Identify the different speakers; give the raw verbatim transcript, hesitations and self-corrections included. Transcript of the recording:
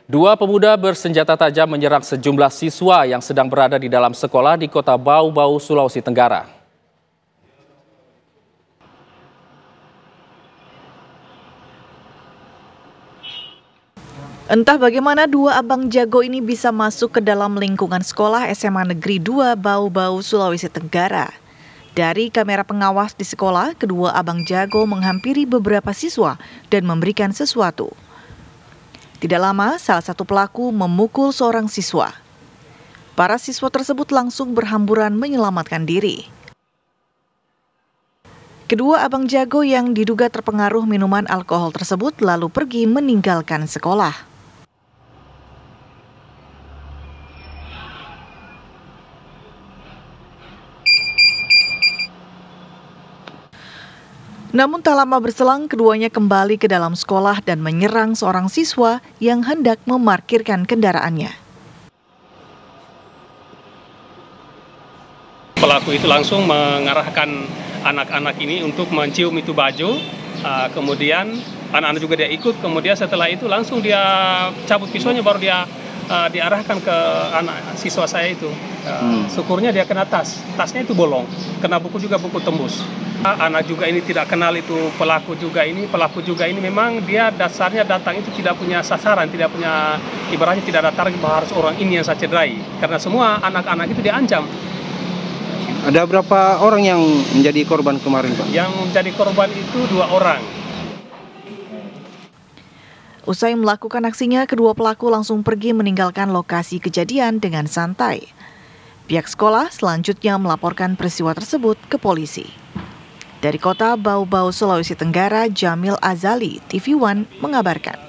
Speaker 1: Dua pemuda bersenjata tajam menyerang sejumlah siswa yang sedang berada di dalam sekolah di Kota Bau-Bau, Sulawesi Tenggara.
Speaker 2: Entah bagaimana dua abang jago ini bisa masuk ke dalam lingkungan sekolah S M A Negeri dua Bau-Bau, Sulawesi Tenggara. Dari kamera pengawas di sekolah, kedua abang jago menghampiri beberapa siswa dan memberikan sesuatu. Tidak lama, salah satu pelaku memukul seorang siswa. Para siswa tersebut langsung berhamburan menyelamatkan diri. Kedua abang jago yang diduga terpengaruh minuman alkohol tersebut lalu pergi meninggalkan sekolah. Namun tak lama berselang, keduanya kembali ke dalam sekolah dan menyerang seorang siswa yang hendak memarkirkan kendaraannya.
Speaker 3: Pelaku itu langsung mengarahkan anak-anak ini untuk mencium itu baju, uh, kemudian anak-anak juga dia ikut, kemudian setelah itu langsung dia cabut pisaunya, baru dia uh, diarahkan ke anak siswa saya itu. Uh, hmm. Syukurnya dia kena tas, tasnya itu bolong, kena buku juga, buku tembus. Anak juga ini tidak kenal itu pelaku juga ini, pelaku juga ini memang dia dasarnya datang itu tidak punya sasaran, tidak punya, ibaratnya tidak datang bahwa harus orang ini yang saya cederai, karena semua anak-anak itu diancam.
Speaker 4: Ada berapa orang yang menjadi korban kemarin, Pak?
Speaker 3: Yang menjadi korban itu dua orang.
Speaker 2: Usai melakukan aksinya, kedua pelaku langsung pergi meninggalkan lokasi kejadian dengan santai. Pihak sekolah selanjutnya melaporkan peristiwa tersebut ke polisi. Dari Kota Bau-Bau, Sulawesi Tenggara, Jamil Azali, T V One mengabarkan.